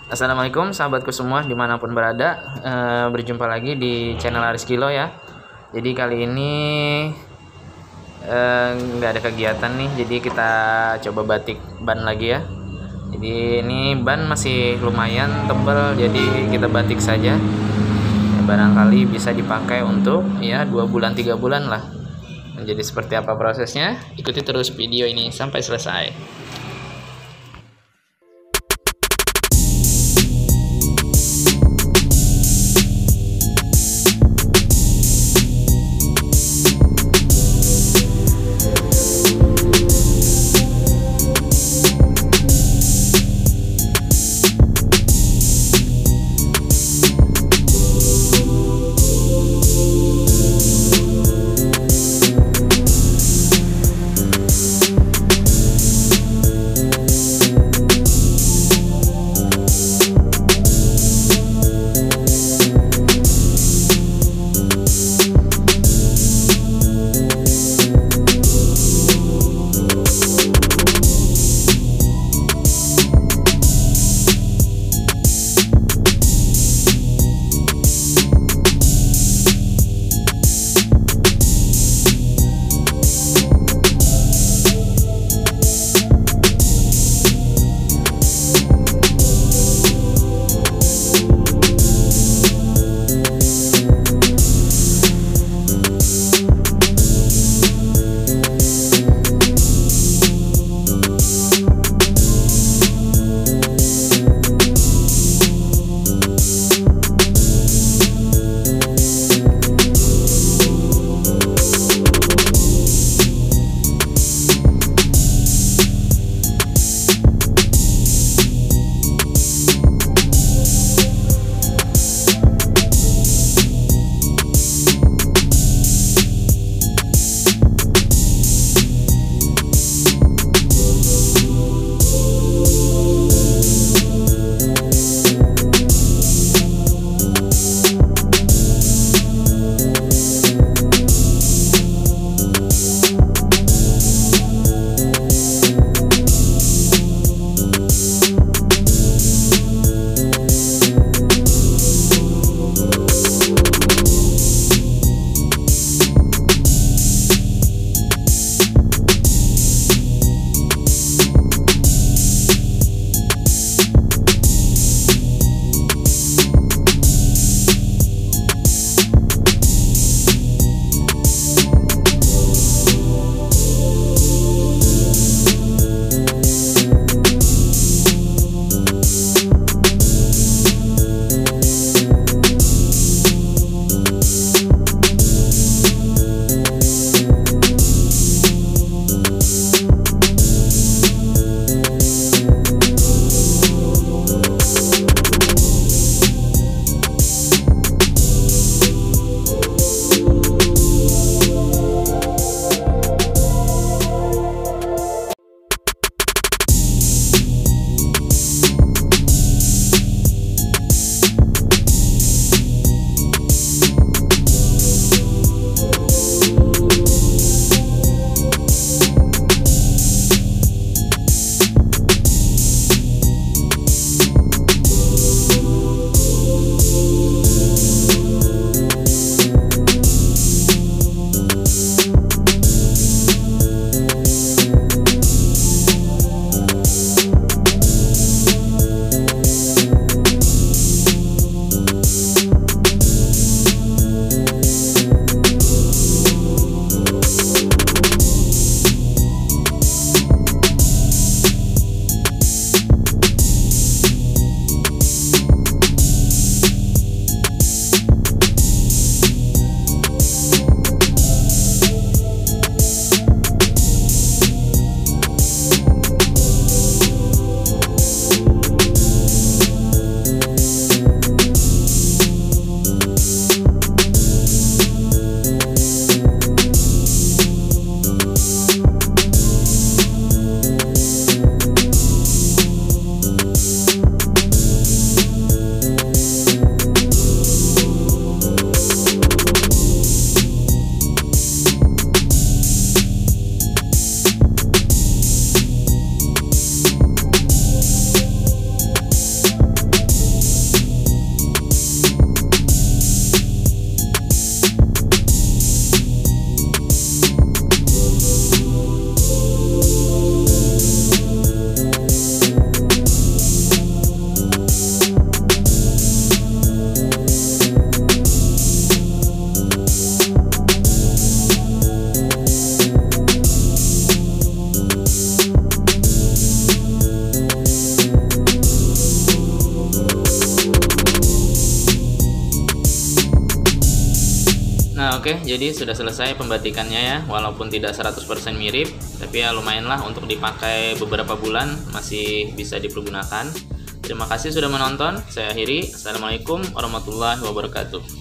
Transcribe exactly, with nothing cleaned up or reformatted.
Assalamualaikum sahabatku semua dimanapun berada. E, berjumpa lagi di channel Aris Kilo ya. Jadi kali ini eh, nggak ada kegiatan nih, jadi kita coba batik ban lagi ya. Jadi ini ban masih lumayan tebal, jadi kita batik saja ya, barangkali bisa dipakai untuk ya dua bulan tiga bulan lah. Jadi seperti apa prosesnya, ikuti terus video ini sampai selesai. Oke, jadi sudah selesai pembatikannya ya. Walaupun tidak seratus persen mirip, tapi ya lumayan lah untuk dipakai beberapa bulan, masih bisa dipergunakan. Terima kasih sudah menonton. Saya akhiri. Assalamualaikum warahmatullahi wabarakatuh.